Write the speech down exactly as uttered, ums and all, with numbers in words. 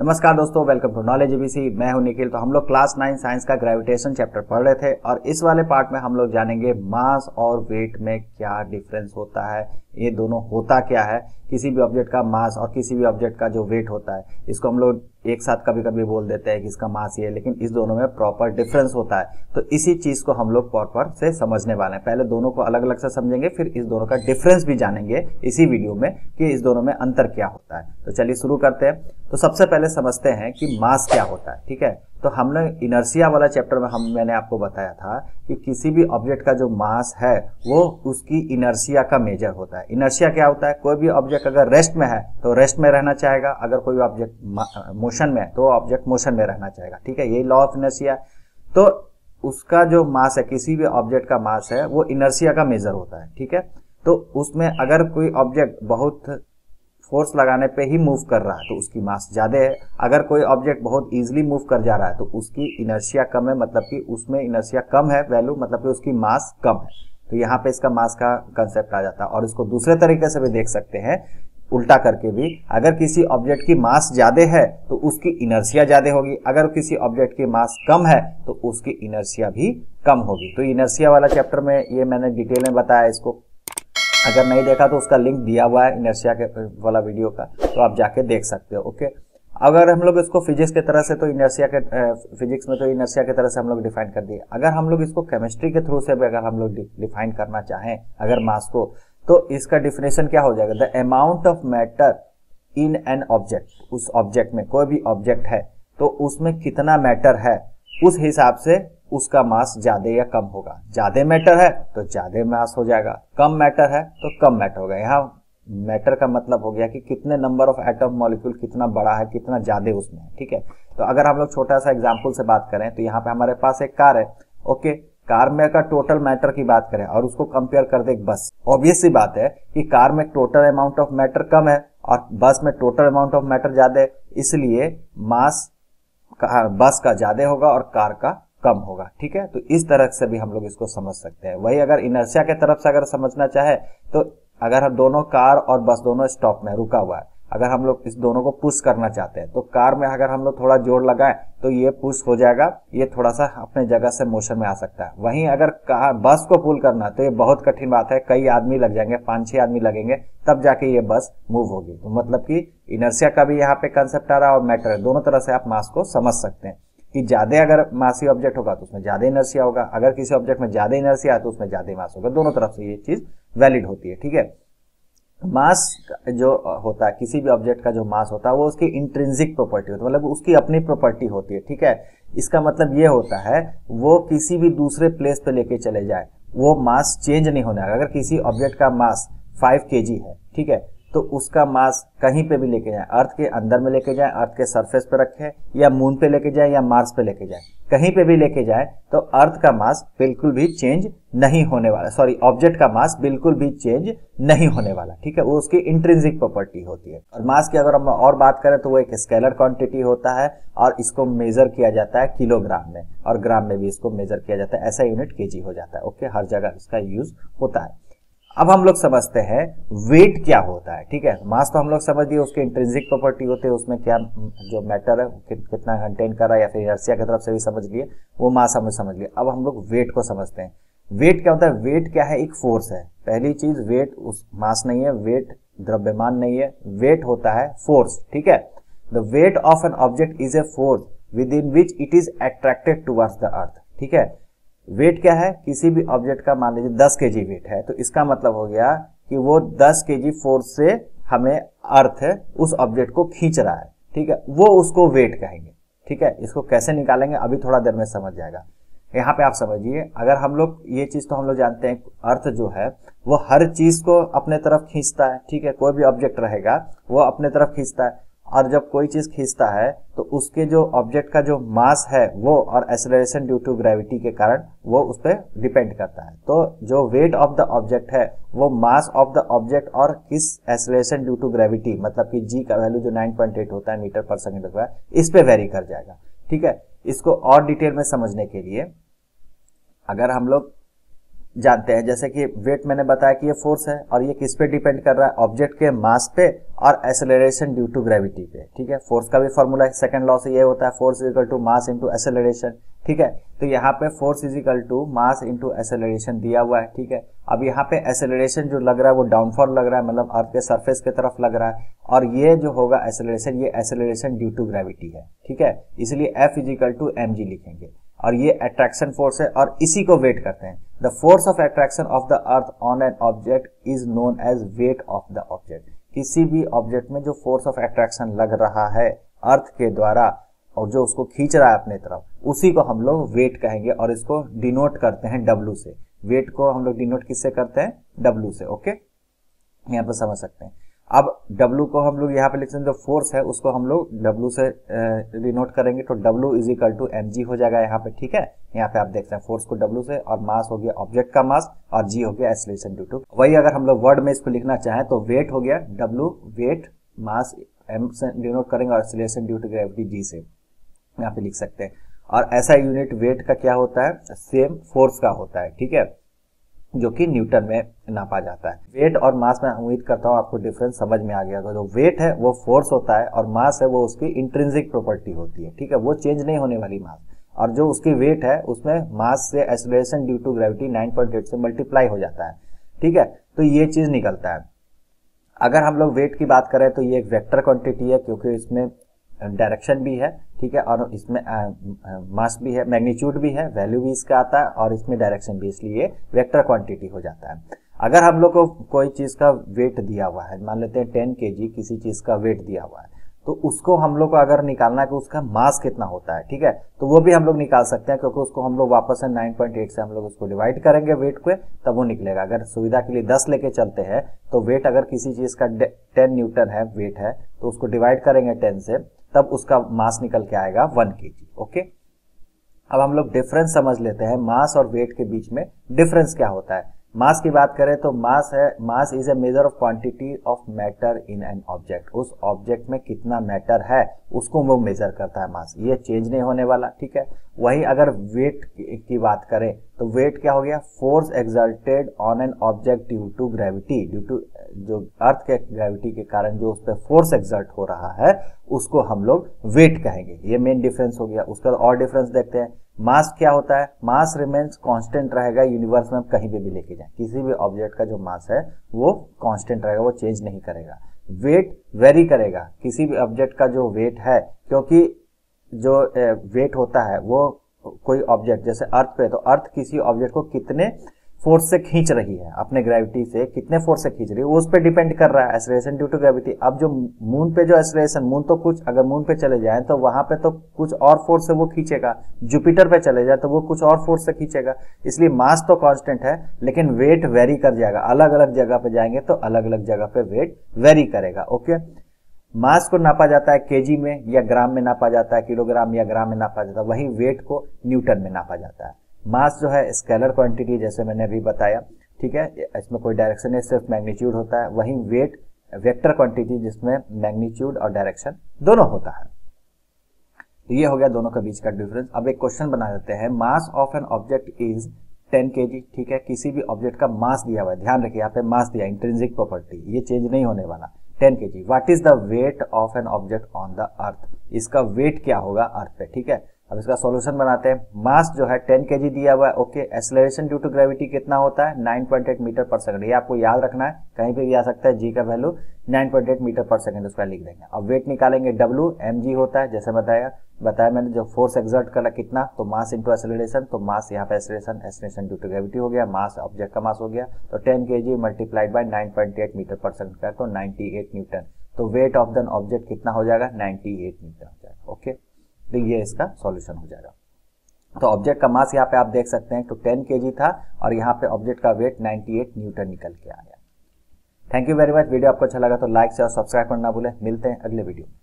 नमस्कार दोस्तों, welcome to knowledge ABC. मैं हूं निखिल। तो हम लोग क्लास नाइन साइंस का ग्रेविटेशन चैप्टर पढ़ रहे थे और इस वाले पार्ट में हम लोग जानेंगे मास और वेट में क्या डिफरेंस होता है, ये दोनों होता क्या है, किसी भी ऑब्जेक्ट का मास और किसी भी ऑब्जेक्ट का जो वेट होता है, इसको हम लोग एक साथ कभी कभी बोल देते हैं कि इसका मास ये है, लेकिन इस दोनों में प्रॉपर डिफरेंस होता है। तो इसी चीज को हम लोग प्रॉपर से समझने वाले हैं। पहले दोनों को अलग अलग से समझेंगे, फिर इस दोनों का डिफरेंस भी जानेंगे इसी वीडियो में कि इस दोनों में अंतर क्या होता है। तो चलिए शुरू करते हैं। तो सबसे पहले समझते हैं कि मास क्या होता है। ठीक है, तो हमने इनर्शिया वाला चैप्टर में हम मैंने आपको बताया था कि किसी भी ऑब्जेक्ट का जो मास है वो उसकी इनर्शिया का मेजर होता है। इनर्शिया क्या होता है? कोई भी ऑब्जेक्ट अगर रेस्ट में है तो रेस्ट में रहना चाहेगा, अगर कोई ऑब्जेक्ट मोशन में है तो ऑब्जेक्ट मोशन में रहना चाहेगा। ठीक है, यही लॉ ऑफ इनर्शिया। तो उसका जो मास है, किसी भी ऑब्जेक्ट का मास है, वो इनर्शिया का मेजर होता है। ठीक है, तो उसमें अगर कोई ऑब्जेक्ट बहुत फोर्स लगाने पे ही मूव कर रहा है तो उसकी मास ज्यादा है। अगर कोई ऑब्जेक्ट बहुत इजीली मूव कर जा रहा है तो उसकी इनर्शिया कम है, मतलब कि उसमें इनर्शिया कम है वैल्यू, मतलब कि उसकी मास कम है। तो यहाँ पे इसका मास का कंसेप्ट आ जाता है। और इसको दूसरे तरीके से भी देख सकते हैं, उल्टा करके भी। अगर किसी ऑब्जेक्ट की मास ज्यादा है तो उसकी इनर्शिया ज्यादा होगी, अगर किसी ऑब्जेक्ट की मास कम है तो उसकी इनर्शिया भी कम होगी। तो इनर्शिया वाला चैप्टर में ये मैंने डिटेल में बताया। इसको अगर नहीं देखा तो उसका लिंक दिया हुआ है इनर्शिया के वाला वीडियो का, तो आप जाके देख सकते हो। ओके, अगर हम लोग इसको फिजिक्स के तरह से तो इनर्शिया के फिजिक्स में तो इनर्शिया की तरह से हम लोग डिफाइन कर दिए। अगर हम लोग इसको केमिस्ट्री के थ्रू से भी अगर हम लोग डिफाइन करना चाहें अगर मास को, तो इसका डिफिनेशन क्या हो जाएगा? The amount of matter in an object. उस ऑब्जेक्ट में, कोई भी ऑब्जेक्ट है तो उसमें कितना मैटर है, उस हिसाब से उसका मास ज्यादा या कम होगा। ज्यादा मैटर है तो ज्यादा मास हो जाएगा, कम मैटर है तो कम मैटर होगा। यहाँ मैटर का मतलब हो गया कि कितने नंबर ऑफ एटम मॉलिक्यूल कितना बड़ा है, कितना ज्यादा उसमें है। ठीक है, तो अगर हम लोग छोटा सा एग्जांपल से बात करें तो यहाँ पे हमारे पास एक कार है। ओके, कार में का टोटल मैटर की बात करें और उसको कंपेयर कर दे बस, ऑब्वियस सी बात है कि कार में टोटल अमाउंट ऑफ मैटर कम है और बस में टोटल अमाउंट ऑफ मैटर ज्यादा है, इसलिए मास बस का ज्यादा होगा और कार का कम होगा। ठीक है, तो इस तरह से भी हम लोग इसको समझ सकते हैं। वही अगर इनर्शिया के तरफ से अगर समझना चाहे तो अगर हम दोनों कार और बस दोनों स्टॉप में रुका हुआ है, अगर हम लोग इस दोनों को पुश करना चाहते हैं तो कार में अगर हम लोग थोड़ा जोर लगाएं तो ये पुश हो जाएगा, ये थोड़ा सा अपने जगह से मोशन में आ सकता है। वहीं अगर कार बस को पुल करना तो ये बहुत कठिन बात है, कई आदमी लग जाएंगे, पांच छह आदमी लगेंगे तब जाके ये बस मूव होगी। तो मतलब कि इनर्शिया का भी यहाँ पे कंसेप्ट आ रहा है और मैटर, दोनों तरह से आप मास को समझ सकते हैं कि ज्यादा अगर मासी ऑब्जेक्ट होगा तो उसमें ज्यादा इनर्शिया होगा, अगर किसी ऑब्जेक्ट में ज्यादा इनर्शिया है तो उसमें ज्यादा मास होगा। दोनों तरफ से ये चीज वैलिड होती है। ठीक है, मास जो होता है, किसी भी ऑब्जेक्ट का जो मास होता है वो उसकी इंट्रिंसिक प्रॉपर्टी होती है, मतलब उसकी अपनी प्रॉपर्टी होती है। ठीक है, इसका मतलब ये होता है वो किसी भी दूसरे प्लेस पे लेके चले जाए वो मास चेंज नहीं होने वाला। अगर किसी ऑब्जेक्ट का मास फाइव केजी है, ठीक है, तो उसका मास कहीं पे भी लेके जाए, अर्थ के अंदर में लेके जाए, अर्थ के सरफेस पे रखे, या मून पे लेके जाए या मार्स पे लेके जाए, कहीं पे भी लेके जाए तो अर्थ का मास बिल्कुल भी चेंज नहीं होने वाला। सॉरी, ऑब्जेक्ट का मास बिल्कुल भी चेंज नहीं होने वाला। ठीक है, वो उसकी इंट्रिंसिक प्रॉपर्टी होती है। और मास की अगर हम और बात करें तो वो एक स्केलर क्वांटिटी होता है और इसको मेजर किया जाता है किलोग्राम में, और ग्राम में भी इसको मेजर किया जाता है। ऐसा यूनिट केजी हो जाता है। ओके, हर जगह इसका यूज होता है। अब हम लोग समझते हैं वेट क्या होता है। ठीक है, मास तो हम लोग समझ लिए, उसके इंट्रिंसिक प्रॉपर्टी होते हैं, उसमें क्या जो मैटर है कि, कितना कंटेन कर रहा है, या फिर इनर्शिया की तरफ से भी समझ लिए, वो मास हम समझ लिए। अब हम लोग वेट को समझते हैं। वेट क्या होता है? वेट क्या है? एक फोर्स है। पहली चीज, वेट उस मास नहीं है, वेट द्रव्यमान नहीं है, वेट होता है फोर्स। ठीक है, the weight of an object is a force within which it is attracted towards the earth. ठीक है, वेट क्या है? किसी भी ऑब्जेक्ट का मान लीजिए दस केजी वेट है तो इसका मतलब हो गया कि वो दस केजी फोर्स से हमें अर्थ उस ऑब्जेक्ट को खींच रहा है। ठीक है, वो उसको वेट कहेंगे। ठीक है, इसको कैसे निकालेंगे अभी थोड़ा देर में समझ जाएगा। यहाँ पे आप समझिए, अगर हम लोग ये चीज तो हम लोग जानते हैं, अर्थ जो है वो हर चीज को अपने तरफ खींचता है। ठीक है, कोई भी ऑब्जेक्ट रहेगा वो अपने तरफ खींचता है, और जब कोई चीज खींचता है तो उसके जो ऑब्जेक्ट का जो मास है वो और एक्सेलरेशन ड्यू टू ग्रेविटी के कारण वो उस पर डिपेंड करता है। तो जो वेट ऑफ द ऑब्जेक्ट है वो मास ऑफ द ऑब्जेक्ट और किस एक्सेलरेशन ड्यू टू ग्रेविटी, मतलब कि जी का वैल्यू जो नाइन पॉइंट एट होता है मीटर पर सेकंड होता है, इस पे वेरी कर जाएगा। ठीक है, इसको और डिटेल में समझने के लिए अगर हम लोग जानते हैं, जैसे कि वेट मैंने बताया कि ये फोर्स है और ये किस पे डिपेंड कर रहा है, ऑब्जेक्ट के मास पे और एक्सेलरेशन ड्यू टू ग्रेविटी पे। ठीक है, फोर्स का भी फॉर्मूला सेकंड लॉ से ये होता है, force is equal to mass into acceleration. ठीक है, तो यहाँ पे force is equal to mass into acceleration दिया हुआ है। ठीक है, अब यहाँ पे एक्सेलरेशन जो लग रहा है वो डाउनफॉल लग रहा है, मतलब अर्थ के सरफेस की तरफ लग रहा है, और ये जो होगा एक्सेलरेशन, ये एक्सेलरेशन ड्यू टू ग्रेविटी है। ठीक है, इसलिए F is equal to M G लिखेंगे, और ये अट्रैक्शन फोर्स है और इसी को वेट करते हैं। The force of attraction of the earth on an object is known as weight of the object. किसी भी ऑब्जेक्ट में जो फोर्स ऑफ अट्रैक्शन लग रहा है अर्थ के द्वारा और जो उसको खींच रहा है अपने तरफ, उसी को हम लोग वेट कहेंगे और इसको डिनोट करते हैं डब्ल्यू से। वेट को हम लोग डिनोट किससे करते हैं, डब्ल्यू से। ओके, यहाँ पर समझ सकते हैं। अब W को हम लोग यहाँ पे लिखते हैं, जो फोर्स है उसको हम लोग W से डिनोट करेंगे, तो W is equal to M G हो जाएगा यहाँ पे। ठीक है, यहाँ पे आप देखते हैं फोर्स को W से, और मास हो गया ऑब्जेक्ट का मास, और G हो गया एक्सेलरेशन ड्यू टू। वही अगर हम लोग वर्ड में इसको लिखना चाहें तो वेट हो गया W, वेट, मास M से डिनोट करेंगे, और acceleration due to gravity G से यहाँ पे लिख सकते हैं। और ऐसा यूनिट वेट का क्या होता है, सेम फोर्स का होता है। ठीक है, जो कि न्यूटन में नापा जाता है। वेट और मास में उम्मीद करता हूँ आपको डिफरेंस समझ में आ गया। जो वेट है वो फोर्स होता है और मास है वो उसकी इंट्रिंसिक प्रॉपर्टी होती है। ठीक है, वो चेंज नहीं होने वाली मास, और जो उसकी वेट है उसमें मास से acceleration due to gravity nine point eight से मल्टीप्लाई हो जाता है। ठीक है, तो ये चीज निकलता है। अगर हम लोग वेट की बात करें तो ये एक वेक्टर क्वांटिटी है, क्योंकि इसमें डायरेक्शन भी है। ठीक है, और इसमें मास भी है, मैग्नीट्यूड भी है, वैल्यू भी इसका आता है, और इसमें डायरेक्शन भी, इसलिए वेक्टर क्वांटिटी हो जाता है। अगर हम लोग को कोई चीज का वेट दिया हुआ है, मान लेते हैं टेन केजी किसी चीज का वेट दिया हुआ है, तो उसको हम लोग को अगर निकालना है कि उसका मास कितना होता है, ठीक है, तो वो भी हम लोग निकाल सकते हैं, क्योंकि उसको हम लोग वापस से नाइन पॉइंट एट से हम लोग उसको डिवाइड करेंगे वेट को, तब वो निकलेगा। अगर सुविधा के लिए दस लेके चलते हैं तो वेट अगर किसी चीज का टेन न्यूटन है, वेट है, तो उसको डिवाइड करेंगे टेन से, तब उसका मास निकल के आएगा वन केजी। ओके, अब हम लोग डिफरेंस समझ लेते हैं, मास और वेट के बीच में डिफरेंस क्या होता है। मास की बात करें तो मास है, mass is a measure of quantity of matter in an object. उस ऑब्जेक्ट में कितना मैटर है उसको वो मेजर करता है मास, ये चेंज नहीं होने वाला। ठीक है, वही अगर वेट की बात करें तो वेट क्या हो गया, force exerted on an object due to gravity, due to जो अर्थ के ग्रेविटी के कारण जो उस पर फोर्स एक्सर्ट हो रहा है उसको हम लोग वेट कहेंगे। ये मेन डिफरेंस हो गया। उसका और डिफरेंस देखते हैं। मास क्या होता है, मास रिमेन्स कांस्टेंट रहेगा यूनिवर्स में, हम कहीं पे भी लेके जाएं, किसी भी ऑब्जेक्ट का जो मास है वो कांस्टेंट रहेगा, वो चेंज नहीं करेगा। वेट वेरी करेगा, किसी भी ऑब्जेक्ट का जो वेट है, क्योंकि जो वेट होता है वो कोई ऑब्जेक्ट जैसे अर्थ पे, तो अर्थ किसी ऑब्जेक्ट को कितने फोर्स से खींच रही है, अपने ग्रेविटी से कितने फोर्स से खींच रही है, वो उस पर डिपेंड कर रहा है, एक्सेलरेशन ड्यू टू ग्रेविटी। अब जो मून पे जो एक्सेलरेशन, मून तो कुछ, अगर मून पे चले जाए तो वहां पे तो कुछ और फोर्स से वो खींचेगा, जुपिटर पे चले जाए तो वो कुछ और फोर्स से खींचेगा। इसलिए मास तो कांस्टेंट है, लेकिन वेट वेरी कर जाएगा। अलग अलग जगह पे जाएंगे तो अलग अलग जगह पे वेट वेरी करेगा। ओके, मास को नापा जाता है केजी में या ग्राम में नापा जाता है, किलोग्राम या ग्राम में नापा जाता है, वहीं वेट को न्यूटन में नापा जाता है। मास जो है स्केलर क्वांटिटी, जैसे मैंने अभी बताया। ठीक है, इसमें कोई डायरेक्शन नहीं, सिर्फ मैग्नीट्यूड होता है। वहीं वेट वेक्टर क्वांटिटी, जिसमें मैग्नीट्यूड और डायरेक्शन दोनों होता है। तो ये हो गया दोनों के बीच का डिफरेंस। अब एक क्वेश्चन बना देते हैं, mass of an object is ten K G. ठीक है, किसी भी ऑब्जेक्ट का मास दिया हुआ है, ध्यान रखिए यहाँ पे मास दिया, इंट्रिंसिक प्रॉपर्टी, ये चेंज नहीं होने वाला, ten K G. What is the weight of an object on the earth, इसका वेट क्या होगा अर्थ पे। ठीक है, अब इसका सॉल्यूशन बनाते हैं। मास जो है टेन केजी दिया हुआ है। Okay, acceleration due to gravity कितना होता है, nine point eight metre per second. ये आपको याद रखना है, कहीं पे भी आ सकता है। जी का value nine point eight metre per second, उसका लिख देंगे। अब वेट निकालेंगे, डब्ल्यू एम जी होता है, जैसे बताया बताया मैंने, जो फोर्स एक्सर्ट करा कितना, तो मास इंटू एक्सेलरेशन, तो मास यहाँ पे acceleration, acceleration due to gravity हो गया, मास ऑब्जेक्ट का मास हो गया, तो ten K G multiplied by nine point eight metre per second का, तो नाइंटी एट न्यूटन। तो वेट ऑफ द ऑब्जेक्ट कितना हो जाएगा, नाइंटी एट न्यूटन हो जाएगा। ओके, तो ये इसका सॉल्यूशन हो जाएगा। तो ऑब्जेक्ट का मास यहाँ पे आप देख सकते हैं, तो टेन केजी था और यहाँ पे ऑब्जेक्ट का वेट नाइंटी एट न्यूटन निकल के आया। Thank you very much. Video आपको अच्छा लगा तो लाइक से और सब्सक्राइब करना भूलें। मिलते हैं अगले वीडियो में।